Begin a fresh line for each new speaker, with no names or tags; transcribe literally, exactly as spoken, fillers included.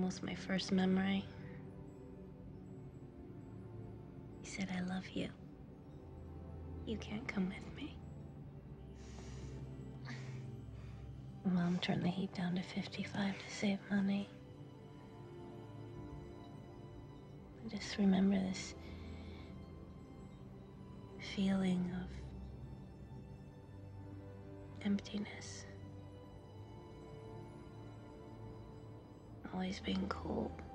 almost my first memory. He said, I love you. You can't come with me. Mom turned the heat down to fifty-five to save money. I just remember this feeling of emptiness. Always being cold.